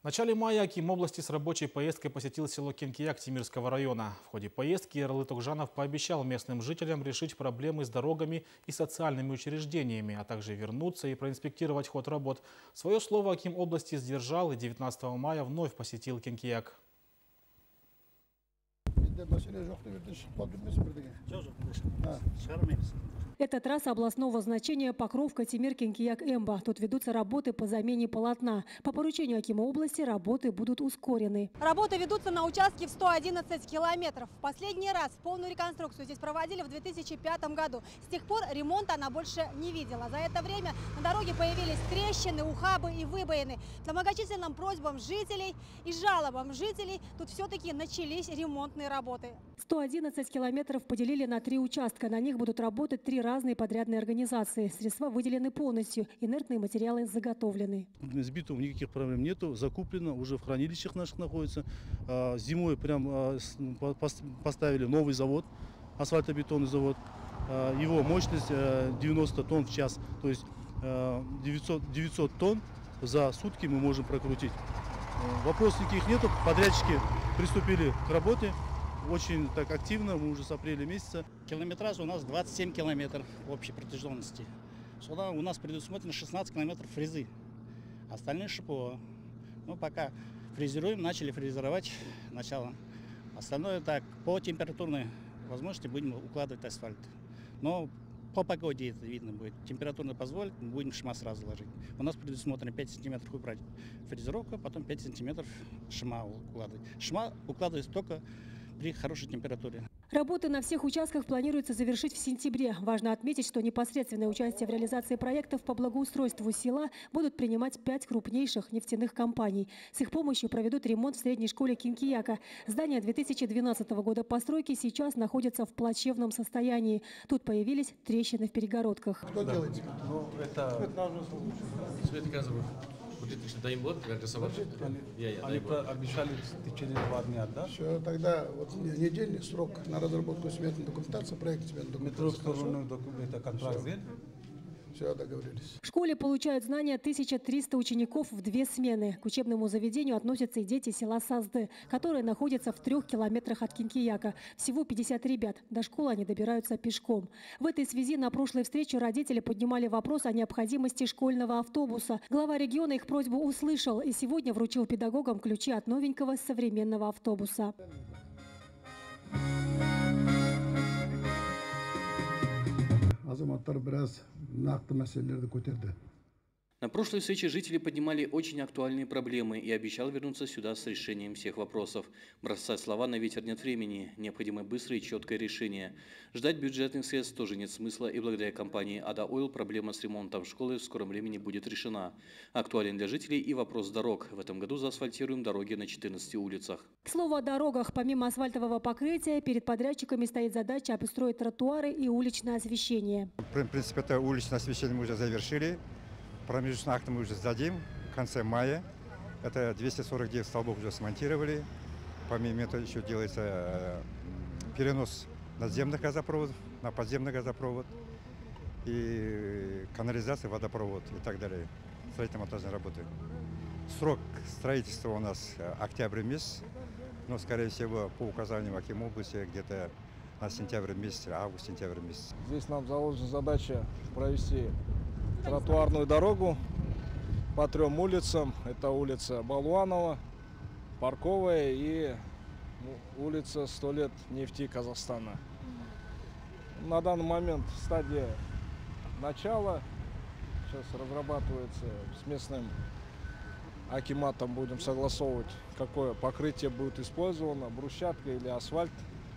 В начале мая Аким области с рабочей поездкой посетил село Кенкияк Темирского района. В ходе поездки Эралы Токжанов пообещал местным жителям решить проблемы с дорогами и социальными учреждениями, а также вернуться и проинспектировать ход работ. Свое слово Аким области сдержал и 19 мая вновь посетил Кенкияк. Это трасса областного значения Покровка-Темир-Кенкияк-Эмба. Тут ведутся работы по замене полотна. По поручению Акима области работы будут ускорены. Работы ведутся на участке в 111 километров. В последний раз полную реконструкцию здесь проводили в 2005 году. С тех пор ремонта она больше не видела. За это время на дороге появились трещины, ухабы и выбоины. По многочисленным просьбам жителей и жалобам жителей тут все-таки начались ремонтные работы. 111 километров поделили на 3 участка. На них будут работать 3 разные подрядные организации. Средства выделены полностью, инертные материалы заготовлены. С битумом никаких проблем нету, закуплено, уже в хранилищах наших находится. Зимой прям поставили новый завод, асфальтобетонный завод. Его мощность 90 тонн в час, то есть 900 тонн за сутки мы можем прокрутить. Вопросов никаких нету, подрядчики приступили к работе. Очень так активно, мы уже с апреля месяца. Километраж у нас 27 километров общей протяженности. Сюда у нас предусмотрено 16 километров фрезы, остальные ШПО. Ну, пока фрезеруем, начали фрезеровать начало. Остальное так, по температурной возможности будем укладывать асфальт. Но по погоде это видно будет. Температура позволит, мы будем шма сразу ложить. У нас предусмотрено 5 сантиметров убрать фрезеровку, потом 5 сантиметров шма укладывать. Шма укладывается только при хорошей температуре. Работы на всех участках планируется завершить в сентябре. Важно отметить, что непосредственное участие в реализации проектов по благоустройству села будут принимать 5 крупнейших нефтяных компаний. С их помощью проведут ремонт в средней школе Кенкияка. Здание 2012 года постройки сейчас находится в плачевном состоянии. Тут появились трещины в перегородках. Кто делает? Ну, это светогазовый. Даем вот, как рисовать. Они обещали в течение 2 дня, да? Все, тогда вот недельный срок на разработку сметной документации, проект сметной документации. Это контракт. Все, договорились. В школе получают знания 1300 учеников в 2 смены. К учебному заведению относятся и дети села Сазды, которые находятся в 3 километрах от Кенкияка. Всего 50 ребят. До школы они добираются пешком. В этой связи на прошлой встрече родители поднимали вопрос о необходимости школьного автобуса. Глава региона их просьбу услышал и сегодня вручил педагогам ключи от новенького современного автобуса. На прошлой встрече жители поднимали очень актуальные проблемы и обещал вернуться сюда с решением всех вопросов. Бросать слова на ветер нет времени, необходимо быстрое и четкое решение. Ждать бюджетных средств тоже нет смысла, и благодаря компании «Ада Ойл» проблема с ремонтом школы в скором времени будет решена. Актуален для жителей и вопрос дорог. В этом году заасфальтируем дороги на 14 улицах. К слову о дорогах, помимо асфальтового покрытия, перед подрядчиками стоит задача обустроить тротуары и уличное освещение. В принципе, это уличное освещение мы уже завершили. Промежуточный акт мы уже сдадим в конце мая. Это 249 столбов уже смонтировали. Помимо этого еще делается перенос надземных газопроводов на подземный газопровод. И канализация, водопровод и так далее. Строительно-монтажные работы. Срок строительства у нас октябрь месяц. Но, скорее всего, по указаниям Аким области, где-то на сентябрь месяц, август-сентябрь месяц. Здесь нам заложена задача провести тротуарную дорогу по 3 улицам. Это улица Балуанова, Парковая и улица 100 лет нефти Казахстана. На данный момент стадия начала. Сейчас разрабатывается с местным акиматом, будем согласовывать, какое покрытие будет использовано, брусчатка или асфальт.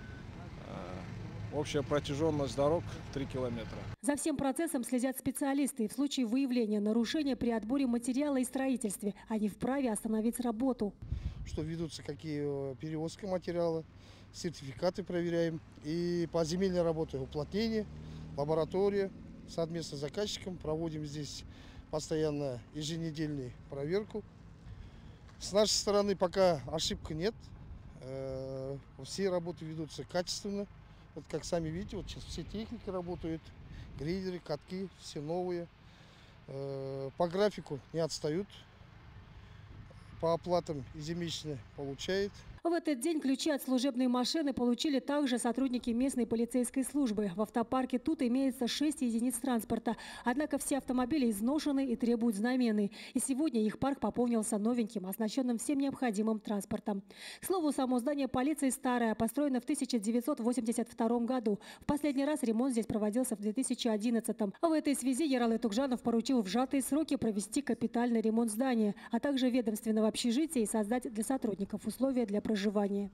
Общая протяженность дорог 3 километра. За всем процессом следят специалисты. И в случае выявления нарушения при отборе материала и строительстве они вправе остановить работу. Что ведутся какие перевозки материала, сертификаты проверяем. И по земельной работе уплотнение, лаборатория. Совместно с заказчиком проводим здесь постоянно еженедельную проверку. С нашей стороны пока ошибок нет. Все работы ведутся качественно. Вот как сами видите, вот сейчас все техники работают, грейдеры, катки, все новые. По графику не отстают. по оплатам ежемесячно получает. В этот день ключи от служебной машины получили также сотрудники местной полицейской службы. В автопарке тут имеется 6 единиц транспорта. Однако все автомобили изношены и требуют замены. И сегодня их парк пополнился новеньким, оснащенным всем необходимым транспортом. К слову, само здание полиции старое, построено в 1982 году. В последний раз ремонт здесь проводился в 2011. В этой связи Ералы Тугжанов поручил в сжатые сроки провести капитальный ремонт здания, а также ведомственного общежития и создать для сотрудников условия для проживания.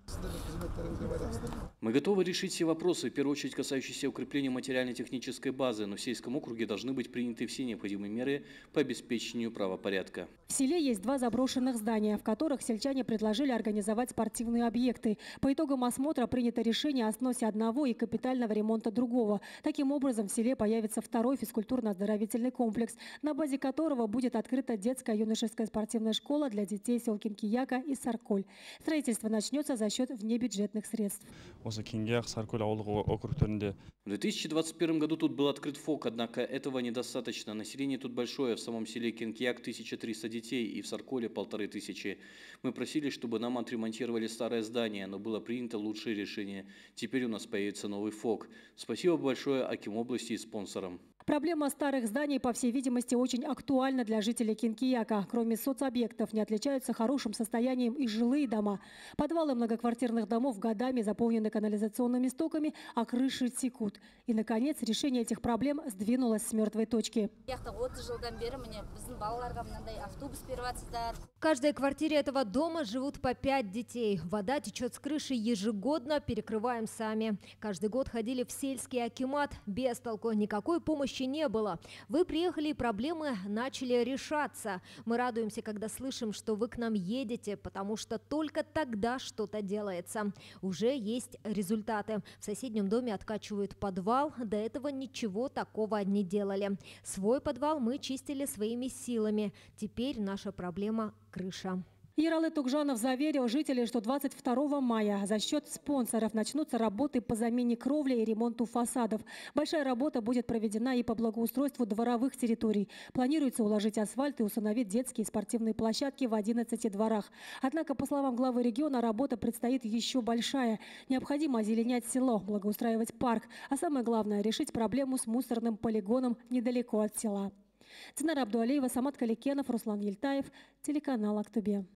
Мы готовы решить все вопросы, в первую очередь касающиеся укрепления материально-технической базы, но в сельском округе должны быть приняты все необходимые меры по обеспечению правопорядка. В селе есть 2 заброшенных здания, в которых сельчане предложили организовать спортивные объекты. По итогам осмотра принято решение о сносе одного и капитального ремонта другого. Таким образом, в селе появится 2-й физкультурно-оздоровительный комплекс, на базе которого будет открыта детская юношеская спортивная школа для детей сел Кинкияка и Сарколь. Строительство начнется за счет внебюджетных средств. В 2021 году тут был открыт ФОК, однако этого недостаточно. Население тут большое, в самом селе Кинкияк 1300 детей и в Сарколе 1500. Мы просили, чтобы нам отремонтировали старое здание, но было принято лучшее решение. Теперь у нас появится новый ФОК. Спасибо большое Аким области и спонсорам. Проблема старых зданий, по всей видимости, очень актуальна для жителей Кинкияка. Кроме соцобъектов, не отличаются хорошим состоянием и жилые дома. Подвалы многоквартирных домов годами заполнены канализационными стоками, а крыши текут. И, наконец, решение этих проблем сдвинулось с мертвой точки. В каждой квартире этого дома живут по 5 детей. Вода течет с крыши ежегодно, перекрываем сами. Каждый год ходили в сельский акимат. Без толку, никакой помощи не было. Вы приехали, и проблемы начали решаться. Мы радуемся, когда слышим, что вы к нам едете, потому что только тогда что-то делается. Уже есть результаты. В соседнем доме откачивают подвал. До этого ничего такого не делали. Свой подвал мы чистили своими силами. Теперь наша проблема – крыша. Ералы Тугжанов заверил жителей, что 22 мая за счет спонсоров начнутся работы по замене кровли и ремонту фасадов. Большая работа будет проведена и по благоустройству дворовых территорий. Планируется уложить асфальт и установить детские спортивные площадки в 11 дворах. Однако, по словам главы региона, работа предстоит еще большая. Необходимо озеленять село, благоустраивать парк, а самое главное – решить проблему с мусорным полигоном недалеко от села. Динара Абдуалиева, Самат Каликенов, Руслан Ельтаев, телеканал Актобе.